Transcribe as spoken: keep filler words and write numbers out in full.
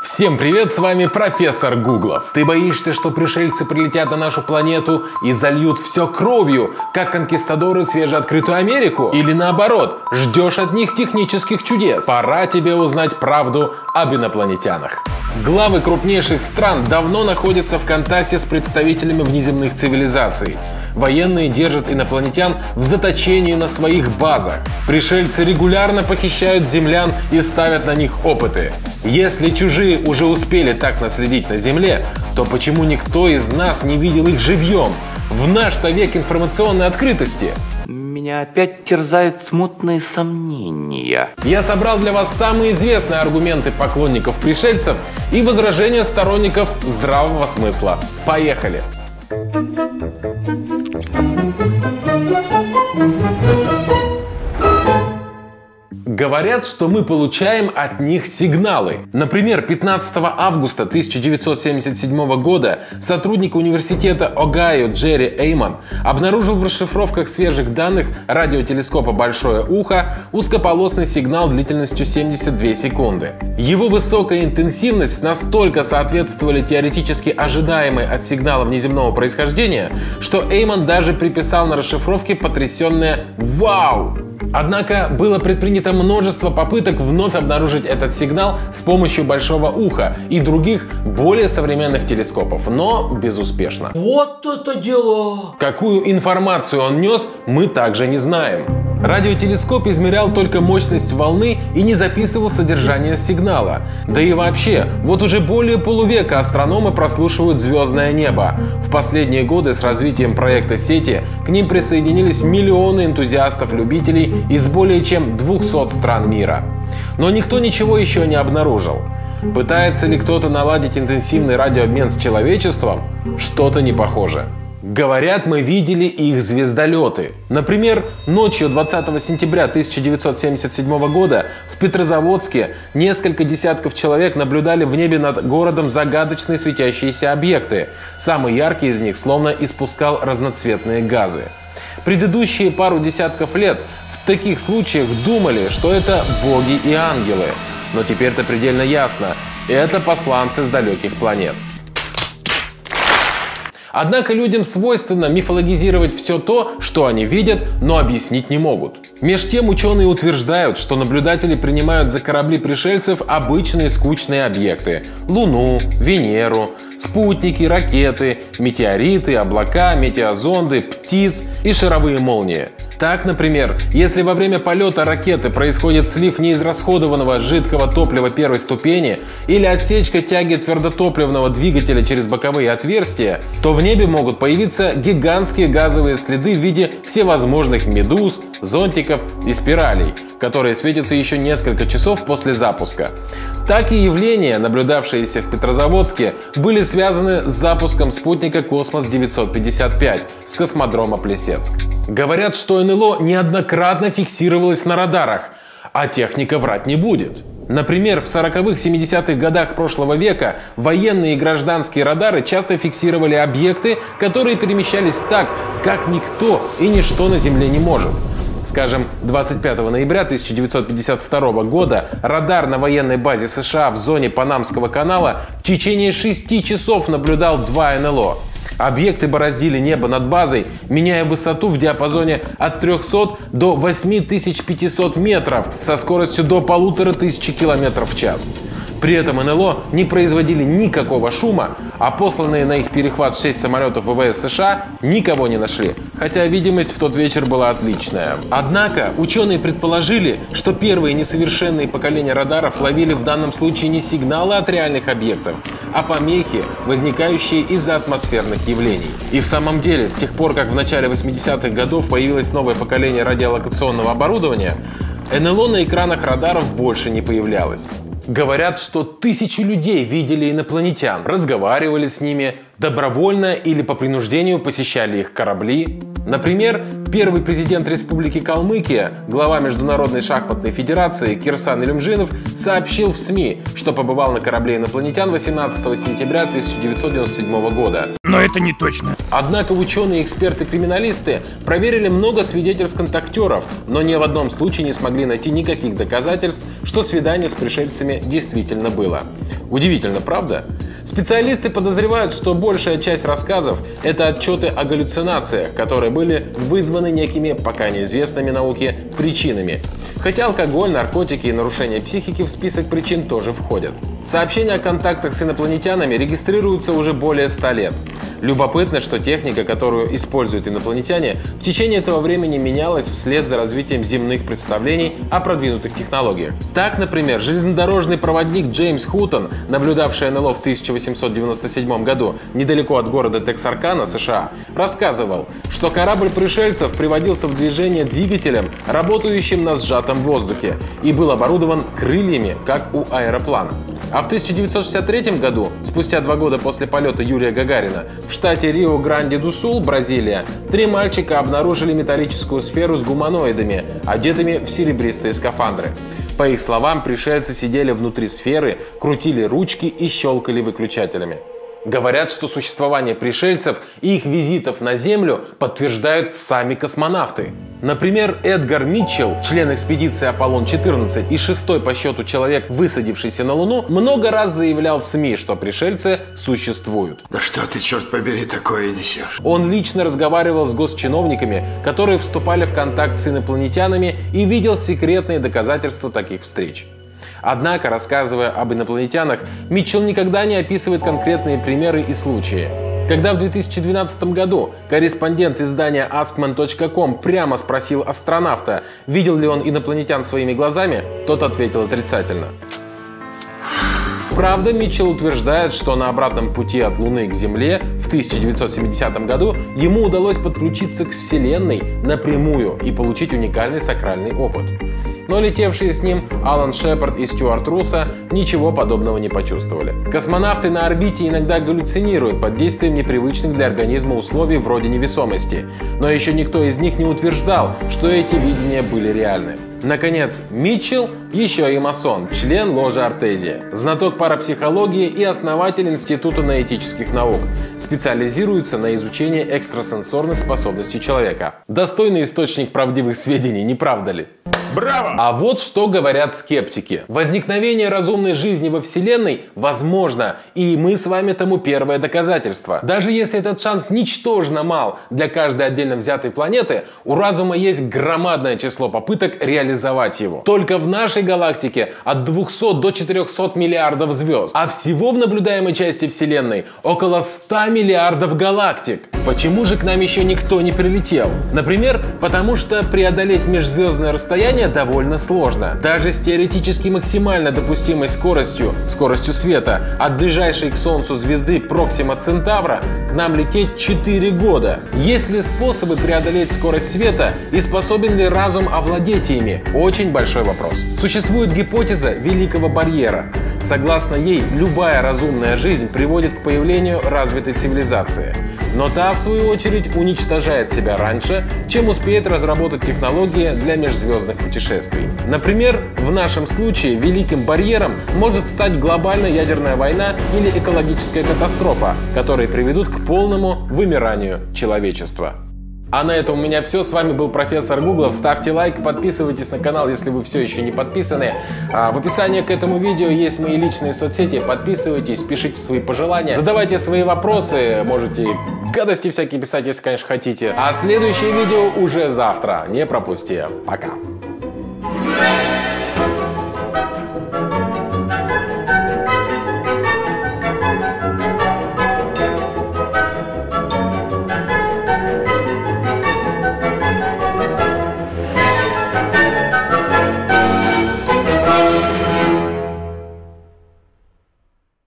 Всем привет, с вами профессор Гуглов. Ты боишься, что пришельцы прилетят на нашу планету и зальют все кровью, как конкистадоры свежеоткрытую Америку? Или наоборот, ждешь от них технических чудес? Пора тебе узнать правду об инопланетянах. Главы крупнейших стран давно находятся в контакте с представителями внеземных цивилизаций. Военные держат инопланетян в заточении на своих базах. Пришельцы регулярно похищают землян и ставят на них опыты. Если чужие уже успели так наследить на Земле, то почему никто из нас не видел их живьем? В наш-то век информационной открытости. Меня опять терзают смутные сомнения. Я собрал для вас самые известные аргументы поклонников пришельцев и возражения сторонников здравого смысла. Поехали! Говорят, что мы получаем от них сигналы. Например, пятнадцатого августа тысяча девятьсот семьдесят седьмого года сотрудник университета Огайо Джерри Эйман обнаружил в расшифровках свежих данных радиотелескопа «Большое ухо» узкополосный сигнал длительностью семьдесят две секунды. Его высокая интенсивность настолько соответствовали теоретически ожидаемой от сигнала внеземного происхождения, что Эйман даже приписал на расшифровке потрясенное «Вау!». Однако было предпринято множество попыток вновь обнаружить этот сигнал с помощью большого уха и других более современных телескопов, но безуспешно. Вот это дело! Какую информацию он нес, мы также не знаем. Радиотелескоп измерял только мощность волны и не записывал содержание сигнала. Да и вообще, вот уже более полувека астрономы прослушивают звездное небо. В последние годы с развитием проекта сети к ним присоединились миллионы энтузиастов-любителей из более чем двухсот стран мира. Но никто ничего еще не обнаружил. Пытается ли кто-то наладить интенсивный радиообмен с человечеством? Что-то не похоже. Говорят, мы видели их звездолеты. Например, ночью двадцатого сентября тысяча девятьсот семьдесят седьмого года в Петрозаводске несколько десятков человек наблюдали в небе над городом загадочные светящиеся объекты. Самый яркий из них словно испускал разноцветные газы. Предыдущие пару десятков лет в таких случаях думали, что это боги и ангелы. Но теперь-то предельно ясно – это посланцы с далеких планет. Однако людям свойственно мифологизировать все то, что они видят, но объяснить не могут. Меж тем ученые утверждают, что наблюдатели принимают за корабли пришельцев обычные скучные объекты – Луну, Венеру, спутники, ракеты, метеориты, облака, метеозонды, птиц и шаровые молнии. Так, например, если во время полета ракеты происходит слив неизрасходованного жидкого топлива первой ступени или отсечка тяги твердотопливного двигателя через боковые отверстия, то в небе могут появиться гигантские газовые следы в виде всевозможных медуз, зонтиков и спиралей, которые светятся еще несколько часов после запуска. Так и явления, наблюдавшиеся в Петрозаводске, были связаны с запуском спутника Космос девятьсот пятьдесят пять с космодрома Плесецк. Говорят, что эн эл о неоднократно фиксировалось на радарах, а техника врать не будет. Например, в сороковых-семидесятых годах прошлого века военные и гражданские радары часто фиксировали объекты, которые перемещались так, как никто и ничто на Земле не может. Скажем, двадцать пятого ноября тысяча девятьсот пятьдесят второго года радар на военной базе США в зоне Панамского канала в течение шести часов наблюдал два эн эл о. Объекты бороздили небо над базой, меняя высоту в диапазоне от трёхсот до восьми тысяч пятисот метров со скоростью до полутора тысячи километров в час. При этом эн эл о не производили никакого шума, а посланные на их перехват шесть самолетов вэ вэ эс США никого не нашли, хотя видимость в тот вечер была отличная. Однако ученые предположили, что первые несовершенные поколения радаров ловили в данном случае не сигналы от реальных объектов, а помехи, возникающие из-за атмосферных явлений. И в самом деле, с тех пор, как в начале восьмидесятых годов появилось новое поколение радиолокационного оборудования, эн эл о на экранах радаров больше не появлялось. Говорят, что тысячи людей видели инопланетян, разговаривали с ними, добровольно или по принуждению посещали их корабли. Например, первый президент Республики Калмыкия, глава Международной шахматной федерации Кирсан Илюмжинов сообщил в СМИ, что побывал на корабле инопланетян восемнадцатого сентября тысяча девятьсот девяносто седьмого года. Но это не точно. Однако ученые, эксперты-криминалисты проверили много свидетельств контактеров, но ни в одном случае не смогли найти никаких доказательств, что свидание с пришельцами действительно было. Удивительно, правда? Специалисты подозревают, что большая часть рассказов – это отчеты о галлюцинациях, которые были вызваны некими, пока неизвестными науке, причинами. Хотя алкоголь, наркотики и нарушение психики в список причин тоже входят. Сообщения о контактах с инопланетянами регистрируются уже более ста лет. Любопытно, что техника, которую используют инопланетяне, в течение этого времени менялась вслед за развитием земных представлений о продвинутых технологиях. Так, например, железнодорожный проводник Джеймс Хутон, наблюдавший эн эл о в тысяча восемьсот девяносто седьмом году недалеко от города Тексаркана, США, рассказывал, что корабль пришельцев приводился в движение двигателем, работающим на сжатом воздухе, и был оборудован крыльями, как у аэроплана. А в тысяча девятьсот шестьдесят третьем году, спустя два года после полета Юрия Гагарина, в штате Рио-Гранди-ду-Сул, Бразилия, три мальчика обнаружили металлическую сферу с гуманоидами, одетыми в серебристые скафандры. По их словам, пришельцы сидели внутри сферы, крутили ручки и щелкали выключателями. Говорят, что существование пришельцев и их визитов на Землю подтверждают сами космонавты. Например, Эдгар Митчелл, член экспедиции Аполлон четырнадцать и шестой по счету человек, высадившийся на Луну, много раз заявлял в СМИ, что пришельцы существуют. Да что ты, черт побери, такое несешь? Он лично разговаривал с госчиновниками, которые вступали в контакт с инопланетянами, и видел секретные доказательства таких встреч. Однако, рассказывая об инопланетянах, Митчелл никогда не описывает конкретные примеры и случаи. Когда в две тысячи двенадцатом году корреспондент издания аскман точка ком прямо спросил астронавта, видел ли он инопланетян своими глазами, тот ответил отрицательно. Правда, Митчелл утверждает, что на обратном пути от Луны к Земле в тысяча девятьсот семидесятом году ему удалось подключиться к Вселенной напрямую и получить уникальный сакральный опыт. Но летевшие с ним Алан Шепард и Стюарт Руссо ничего подобного не почувствовали. Космонавты на орбите иногда галлюцинируют под действием непривычных для организма условий вроде невесомости, но еще никто из них не утверждал, что эти видения были реальны. Наконец, Митчелл еще и масон, член ложи Артезия, знаток парапсихологии и основатель Института ноэтических наук, специализируется на изучении экстрасенсорных способностей человека. Достойный источник правдивых сведений, не правда ли? Браво! А вот что говорят скептики. Возникновение разумной жизни во Вселенной возможно, и мы с вами тому первое доказательство. Даже если этот шанс ничтожно мал для каждой отдельно взятой планеты, у разума есть громадное число попыток реализовать его. Только в нашей галактике от двухсот до четырехсот миллиардов звезд, а всего в наблюдаемой части Вселенной около ста миллиардов галактик. Почему же к нам еще никто не прилетел? Например, потому что преодолеть межзвездное расстояние довольно сложно. Даже с теоретически максимально допустимой скоростью, скоростью света, от ближайшей к Солнцу звезды Проксима Центавра к нам лететь четыре года. Есть ли способы преодолеть скорость света и способен ли разум овладеть ими? Очень большой вопрос. Существует гипотеза Великого барьера. Согласно ей, любая разумная жизнь приводит к появлению развитой цивилизации. Но та, в свою очередь, уничтожает себя раньше, чем успеет разработать технологии для межзвездных путешествий. Например, в нашем случае Великим барьером может стать глобальная ядерная война или экологическая катастрофа, которые приведут к полному вымиранию человечества. А на этом у меня все. С вами был профессор Гуглов. Ставьте лайк, подписывайтесь на канал, если вы все еще не подписаны. А в описании к этому видео есть мои личные соцсети. Подписывайтесь, пишите свои пожелания, задавайте свои вопросы. Можете гадости всякие писать, если, конечно, хотите. А следующее видео уже завтра. Не пропусти. Пока.